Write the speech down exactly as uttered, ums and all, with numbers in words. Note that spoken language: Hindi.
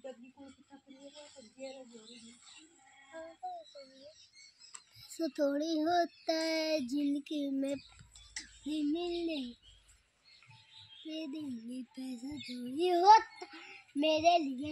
ऐसा थोड़ी होता है जिंदगी में मिलने दे देंगे पैसा थोड़ी होता मेरे लिए।